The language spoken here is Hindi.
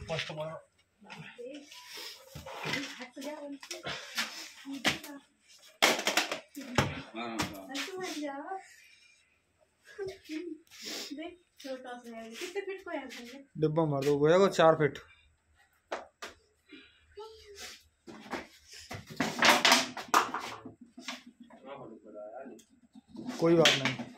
कष्ट बड़ा छोटा सा है, कितने फीट को है? डिब्बा मार दो गोया को 4 फीट। कोई बात नहीं।